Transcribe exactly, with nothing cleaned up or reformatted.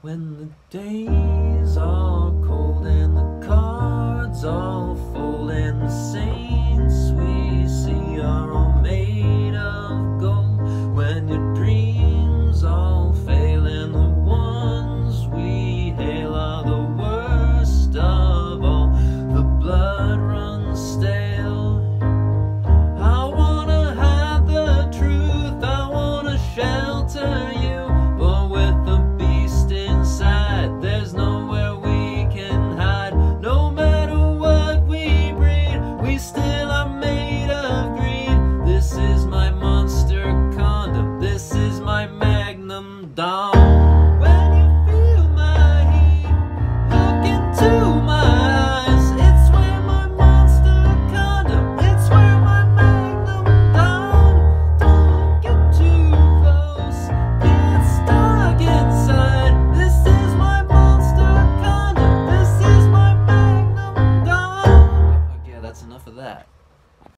When the days are cold and the cards all fold and the saints we see are all made of gold, when your dreams all fail and the ones we hail are the worst of all, the blood runs stale. I wanna hide the truth, I wanna shelter you, but with the beast inside, there's nowhere we can hide. No matter what we breed, we still are made of greed. This is my monster condom, this is my magnum dom. When you feel my heat, look into my eyes. It's where my monster condom, it's where my magnum dom. Don't get too close, get stuck inside. This is my monster condom, this is my magnum dom. Yeah, that's enough of that.